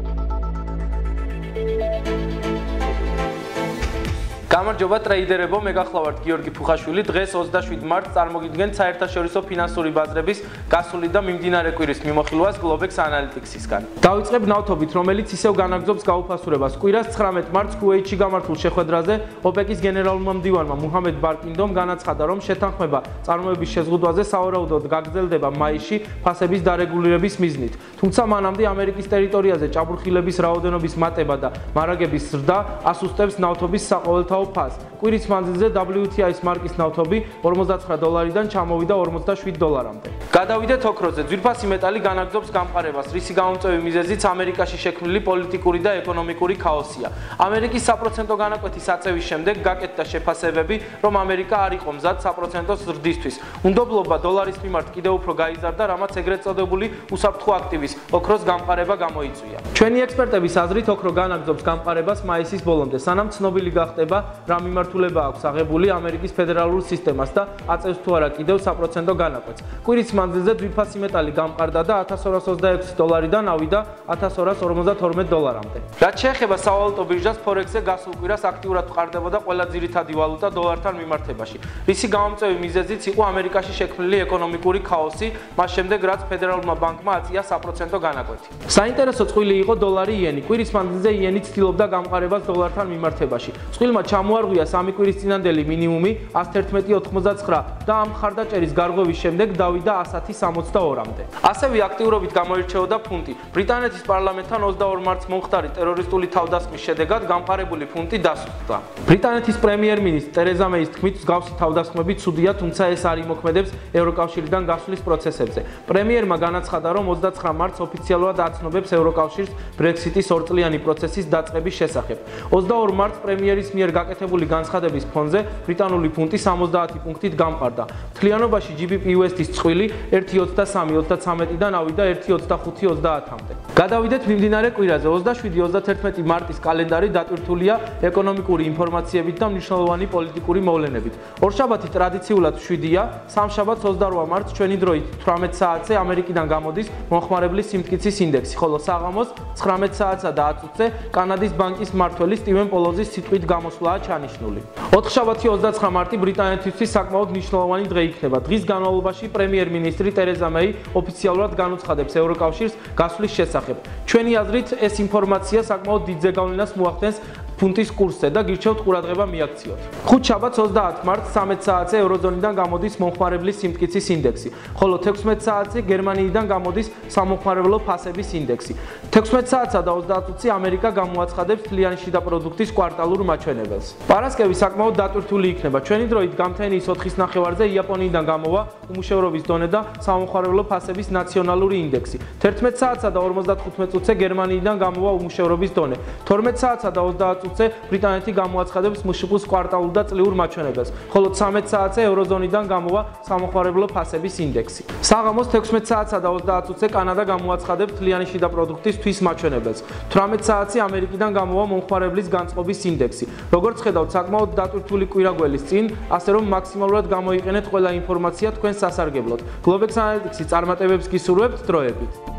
გამარჯობა ტრეიდერებო, მე გახლავართ გიორგი ფუხაშვილი. დღეს 27 მარტს წარმოგიდგენთ საერთაშორისო ფინანსური ბაზრების გასული და მიმდინარე კვირის მიმოხილვას Globex Analytics-ისგან. დავიწყებ ნავთობით, რომელიც ისევ განაგრძობს გაუფასურებას. კვირას 19 მარტს Kuwait-ში გამართულ შეხვედრაზე OPEC-ის გენერალურმა მდივანმა მუჰამედ ბარკინდომ განაცხადა, რომ შეთანხმება წარმოების შეზღუდვაზე სავარაუდოდ გაგრძელდება მაისში ფასების დარეგულირების მიზნით. თუმცა მანამდე ამერიკის ტერიტორიაზე ჭაბურხილების რაოდენობის მატება და მარაგების ზრდა ასუსტებს ნავთობის საყოველთაო ფასს. კვირის მანძილზე WTI-ის მარკის ნავთობი $49-დან ჩამოვიდა $47-მდე. გადავიდეთ ოქროზე. ძვირფასი მეტალი განაგრძობს გამყარებას, რისი გამომწვევი მიზეზიც ამერიკაში შექმნილი პოლიტიკური და ეკონომიკური ქაოსია. ამერიკის საპროცენტო განაკვეთის აწევის შემდეგ გაკეთდა შეფასებები, რომ ამერიკა არ იყო მზად საპროცენტო ზრდისთვის. უნდობლობა დოლარის მიმართ კიდევ უფრო გაიზარდა, რამაც ეგრეთ წოდებული უსაფრთხო აქტივის ოქროს გამყარება გამოიწვია. ჩვენი ექსპერტების აზრით ოქრო განაგრძობს გამყარებას მაისის ბოლომდე, სანამ ცნობილი გახდება რა მიმართულება აქვს აღებული ამერიკის ფედერალურ სისტემას და აწევს თუ არა კიდევ საპროცენტო განაკვეთს. კვირის მანძილზე ძვირფასი მეტალი გამყარდა და $1226-დან ავიდა $1252-მდე. რაც შეეხება სავალუტო ბირჟას, Forex-ზე გასულ კვირას აქტიურად ყარდებოდა ყველა ძირითადი ვალუტა დოლართან მიმართებაში. რისი გამომწვევი მიზეზიც იყო ამერიკაში შექმნილი ეკონომიკური ქაოსი, მას შემდეგ რაც ფედერალურმა ბანკმა აწია საპროცენტო განაკვეთი. საინტერესო წყვილი იყო დოლარი იენი. კვირის მანძილზე იენი ცდილობდა გამყარებას დოლართან მიმართებაში. წყვილმა ჩამოარღვია 3 კვირის წინანდელი მინიმუმი 111.89 და ამ მხარდაჭერის გარღვევის შემდეგ დავიდა 110.62-მდე. ასევე აქტიურობით გამოირჩეოდა ფუნტი. ბრიტანეთის პარლამენტთან 22 მარტს მომხდარი ტერორისტული თავდასხმის შედეგად გამყარებული ფუნტი დასუსტდა. ბრიტანეთის პრემიერ-მინისტრი ტერეზა მეის თქმით, მსგავსი თავდასხმები ცუდია, თუმცა ეს არ იმოქმედებს ევროკავშირიდან გასვლის პროცესებზე. პრემიერმა განაცხადა, რომ 29 მარტს ოფიციალურად აცნობებს ევროკავშირს Brexit-ის ორწლიანი პროცესის დაწყების შესახებ. 22 მარტს პრემიერის მიერ გაკეთებული განცხადების ფონზე ბრიტანული ფუნტი 70 პუნქტით გამყარდა. მთლიანობაში GBP/USD-ის წყვილი 1.23-23-დან ავიდა 1.25-30-მდე. გადავიდეთ მიმდინარე კვირაზე. 27-31 მარტის კალენდარი დატვირთულია ეკონომიკური ინფორმაციებით და მნიშვნელოვანი პოლიტიკური მოვლენებით. ორშაბათი ტრადიციულად 7-ია, სამშაბათს 28 მარტს ჩვენი დროით 18 საათზე ამერიკიდან გამოდის მომხმარებლის სიმტკიცის ინდექსი, ხოლო საღამოს 19 საათსა და 10 წუთზე კანადის ბანკის მმართველი სტივენ პოლოზის სიტყვით გამოსვლაა ჩანიშნული. ოთხშაბათი 29 მარტი ბრიტანეთისთვის საკმაოდ მნიშვნელოვანი დღე იქნება. დღის განმავლობაში პრემიერ-მინისტრი ტერეზა მეი ოფიციალურად განუცხადებს ევროკავშირს გასვლის შესახებ. ჩვენი აზრით ეს ინფორმაცია საკმაოდ დიდ ზეგავლენას მოახდენს ფუნტის კურსზე და გირჩევთ ყურადღება მიაქციოთ. ხუთშაბათს 30 მარტს 13 საათზე ევროზონიდან გამოდის მომხმარებლის სიმტკიცის ინდექსი, ხოლო 16 საათზე გერმანიიდან გამოდის სამომხმარებლო ფასების ინდექსი. 16 საათსა და 30 წუთში ამერიკა გამოაცხადებს თლიანი შიდა პროდუქტის კვარტალურ მაჩვენებელს. პარასკევი საკმაოდ დატვირთული იქნება. ჩვენი დროით გამთენიის 4-ის ნახევარზე იაპონიიდან გამოვა უმუშევრობის დონე და სამომხმარებლო ფასების ნაციონალური ინდექსი. 11 საათსა და 55 წუთზე გერმანიიდან გამოვა უმუშევრობის დონე. 12 საათსა და 30 წუთზე ბრიტანეთი გამოაცხადებს მშპ-ს კვარტალურ და წლიურ მაჩვენებელს, ხოლო 13 საათზე ევროზონიდან გამოვა სამომხმარებლო ფასების ინდექსი. საღამოს 16 საათსა და 30 წუთზე კანადა გამოაცხადებს თლიანი შიდა პროდუქტის თვის მაჩვენებელს. 18 საათზე ამერიკიდან გამოვა მომხმარებლის განწყობის ინდექსი. როგორც ხედავთ, საკმაოდ დატვირთული კვირა გველის წინ, ასე რომ მაქსიმალურად გამოიყენეთ ყველა ინფორმაცია თქვენ სასარგებლოდ. Globex Analytics-ი წარმატებებს გისურვებთ, დროებით.